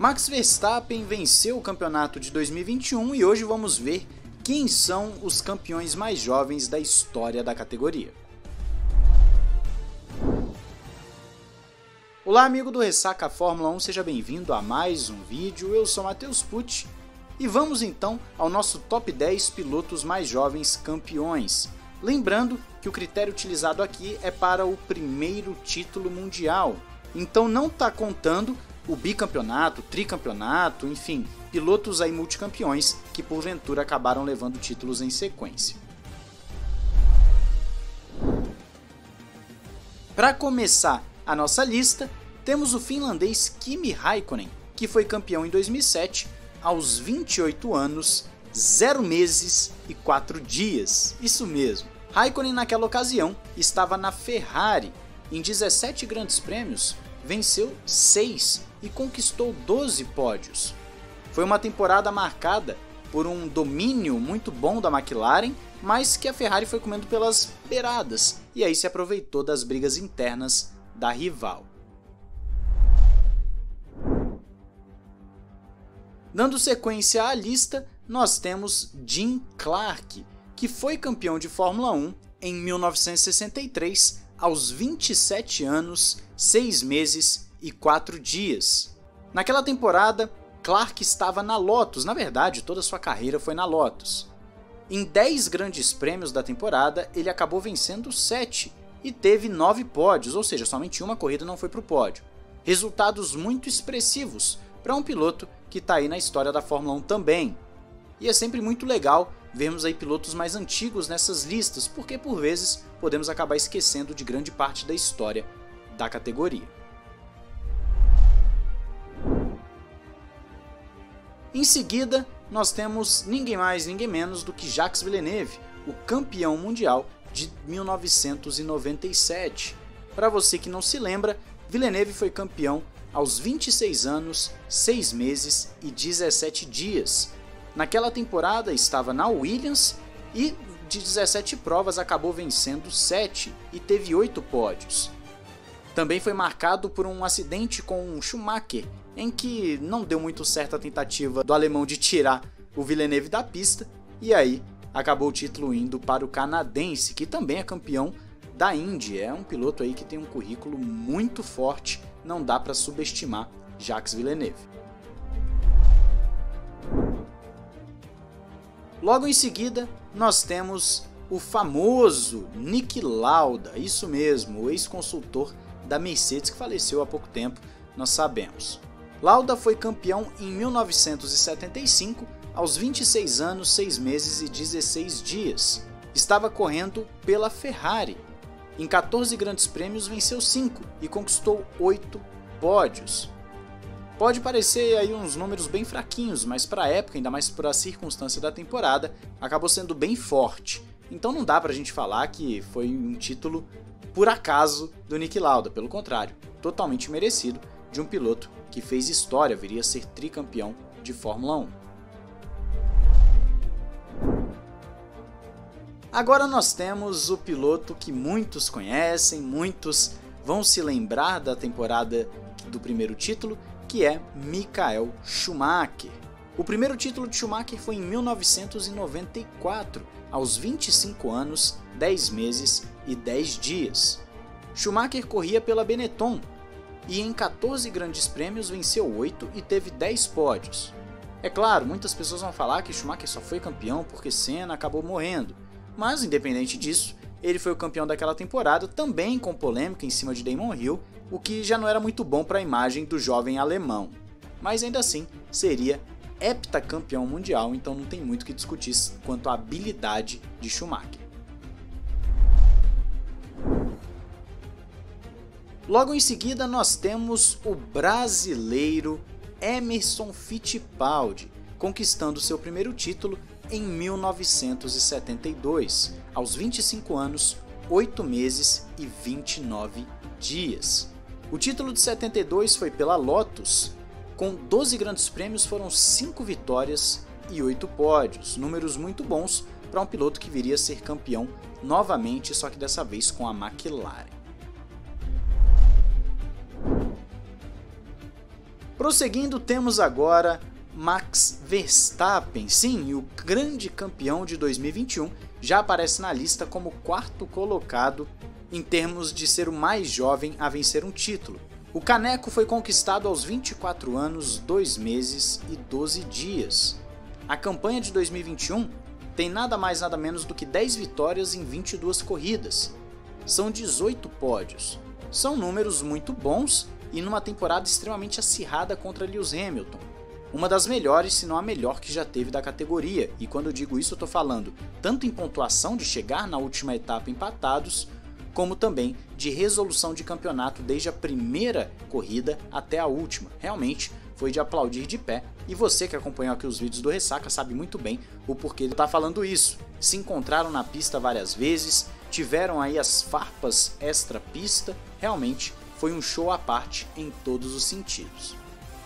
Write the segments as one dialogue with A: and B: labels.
A: Max Verstappen venceu o campeonato de 2021 e hoje vamos ver quem são os campeões mais jovens da história da categoria. Olá amigo do Ressaca Fórmula 1, seja bem-vindo a mais um vídeo, eu sou Matheus Pucci e vamos então ao nosso top 10 pilotos mais jovens campeões. Lembrando que o critério utilizado aqui é para o primeiro título mundial, então não está contando o bicampeonato, tricampeonato, enfim, pilotos aí multicampeões que porventura acabaram levando títulos em sequência. Para começar a nossa lista, temos o finlandês Kimi Räikkönen, que foi campeão em 2007, aos 28 anos, 0 meses e 4 dias, isso mesmo. Räikkönen naquela ocasião estava na Ferrari, em 17 grandes prêmios, venceu 6 e conquistou 12 pódios. Foi uma temporada marcada por um domínio muito bom da McLaren, mas que a Ferrari foi comendo pelas beiradas e aí se aproveitou das brigas internas da rival. Dando sequência à lista, nós temos Jim Clark, que foi campeão de Fórmula 1 em 1963, aos 27 anos, 6 meses e 4 dias. Naquela temporada, Clark estava na Lotus, na verdade toda sua carreira foi na Lotus. Em 10 grandes prêmios da temporada, ele acabou vencendo 7 e teve 9 pódios, ou seja, somente uma corrida não foi para o pódio. Resultados muito expressivos para um piloto que está aí na história da Fórmula 1 também. E é sempre muito legal vermos aí pilotos mais antigos nessas listas, porque por vezes podemos acabar esquecendo de grande parte da história da categoria. Em seguida, nós temos ninguém mais, ninguém menos do que Jacques Villeneuve, o campeão mundial de 1997. Para você que não se lembra, Villeneuve foi campeão aos 26 anos, 6 meses e 17 dias. Naquela temporada estava na Williams e de 17 provas acabou vencendo 7 e teve 8 pódios. Também foi marcado por um acidente com Schumacher, em que não deu muito certo a tentativa do alemão de tirar o Villeneuve da pista, e aí acabou o título indo para o canadense, que também é campeão da Indy. É um piloto aí que tem um currículo muito forte, não dá para subestimar Jacques Villeneuve. Logo em seguida, nós temos o famoso Niki Lauda, isso mesmo, o ex-consultor da Mercedes que faleceu há pouco tempo, nós sabemos. Lauda foi campeão em 1975, aos 26 anos, 6 meses e 16 dias. Estava correndo pela Ferrari. Em 14 grandes prêmios venceu 5 e conquistou 8 pódios. Pode parecer aí uns números bem fraquinhos, mas para a época, ainda mais para a circunstância da temporada, acabou sendo bem forte. Então não dá para a gente falar que foi um título por acaso do Niki Lauda, pelo contrário, totalmente merecido de um piloto que fez história, viria a ser tricampeão de Fórmula 1. Agora nós temos o piloto que muitos conhecem, muitos vão se lembrar da temporada do primeiro título, que é Michael Schumacher. O primeiro título de Schumacher foi em 1994, aos 25 anos, 10 meses e 10 dias. Schumacher corria pela Benetton e em 14 grandes prêmios venceu 8 e teve 10 pódios. É claro, muitas pessoas vão falar que Schumacher só foi campeão porque Senna acabou morrendo, mas independente disso, ele foi o campeão daquela temporada, também com polêmica em cima de Damon Hill, o que já não era muito bom para a imagem do jovem alemão. Mas ainda assim, seria heptacampeão mundial, então não tem muito o que discutir quanto à habilidade de Schumacher. Logo em seguida nós temos o brasileiro Emerson Fittipaldi, conquistando seu primeiro título em 1972, aos 25 anos, 8 meses e 29 dias. O título de 72 foi pela Lotus. Com 12 grandes prêmios foram 5 vitórias e 8 pódios, números muito bons para um piloto que viria a ser campeão novamente, só que dessa vez com a McLaren. Prosseguindo, temos agora Max Verstappen, sim, o grande campeão de 2021, já aparece na lista como quarto colocado em termos de ser o mais jovem a vencer um título. O caneco foi conquistado aos 24 anos, 2 meses e 12 dias. A campanha de 2021 tem nada mais nada menos do que 10 vitórias em 22 corridas. São 18 pódios. São números muito bons e numa temporada extremamente acirrada contra Lewis Hamilton. Uma das melhores, se não a melhor que já teve da categoria, e quando eu digo isso eu estou falando tanto em pontuação de chegar na última etapa empatados, como também de resolução de campeonato desde a primeira corrida até a última. Realmente foi de aplaudir de pé, e você que acompanhou aqui os vídeos do Ressaca sabe muito bem o porquê ele está falando isso. Se encontraram na pista várias vezes, tiveram aí as farpas extra-pista, realmente foi um show à parte em todos os sentidos.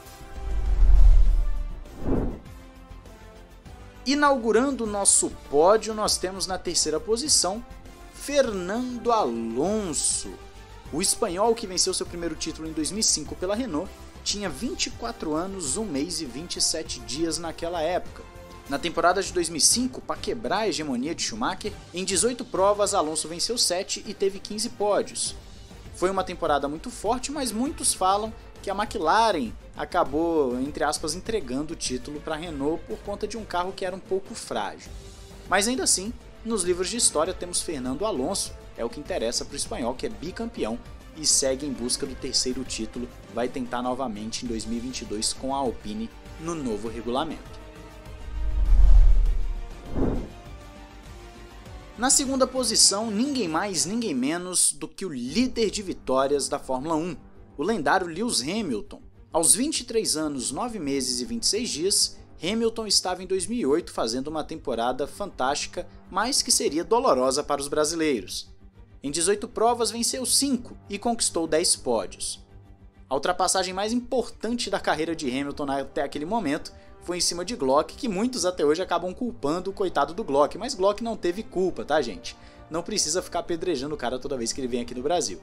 A: Inaugurando o nosso pódio, nós temos na terceira posição Fernando Alonso. O espanhol, que venceu seu primeiro título em 2005 pela Renault, tinha 24 anos, 1 mês e 27 dias naquela época. Na temporada de 2005, para quebrar a hegemonia de Schumacher, em 18 provas Alonso venceu 7 e teve 15 pódios. Foi uma temporada muito forte, mas muitos falam que a McLaren acabou, entre aspas, entregando o título para a Renault por conta de um carro que era um pouco frágil. Mas ainda assim, nos livros de história temos Fernando Alonso, é o que interessa para o espanhol, que é bicampeão e segue em busca do terceiro título, vai tentar novamente em 2022 com a Alpine no novo regulamento. Na segunda posição, ninguém mais, ninguém menos do que o líder de vitórias da Fórmula 1, o lendário Lewis Hamilton. Aos 23 anos, 9 meses e 26 dias, Hamilton estava em 2008 fazendo uma temporada fantástica, mas que seria dolorosa para os brasileiros. Em 18 provas venceu 5 e conquistou 10 pódios. A ultrapassagem mais importante da carreira de Hamilton até aquele momento foi em cima de Glock, que muitos até hoje acabam culpando o coitado do Glock, mas Glock não teve culpa, tá, gente? Não precisa ficar apedrejando o cara toda vez que ele vem aqui no Brasil.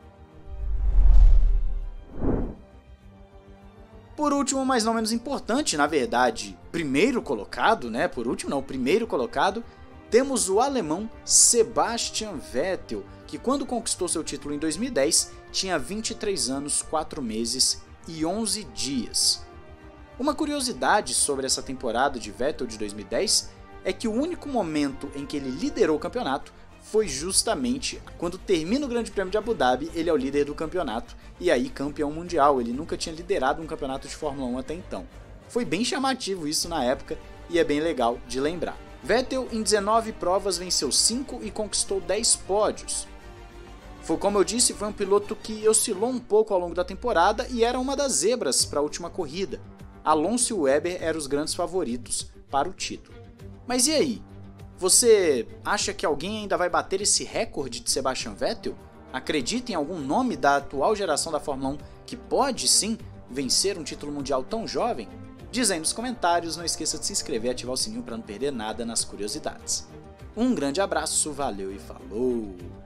A: Por último, mas não menos importante, na verdade, primeiro colocado, né? Por último, não, primeiro colocado, temos o alemão Sebastian Vettel, que quando conquistou seu título em 2010, tinha 23 anos, 4 meses e 11 dias. Uma curiosidade sobre essa temporada de Vettel de 2010 é que o único momento em que ele liderou o campeonato foi justamente quando termina o Grande Prêmio de Abu Dhabi, ele é o líder do campeonato e aí campeão mundial, ele nunca tinha liderado um campeonato de Fórmula 1 até então. Foi bem chamativo isso na época e é bem legal de lembrar. Vettel em 19 provas venceu 5 e conquistou 10 pódios. Como eu disse, foi um piloto que oscilou um pouco ao longo da temporada e era uma das zebras para a última corrida. Alonso e Webber eram os grandes favoritos para o título. Mas e aí? Você acha que alguém ainda vai bater esse recorde de Sebastian Vettel? Acredita em algum nome da atual geração da Fórmula 1 que pode sim vencer um título mundial tão jovem? Diz aí nos comentários, não esqueça de se inscrever e ativar o sininho para não perder nada nas curiosidades. Um grande abraço, valeu e falou!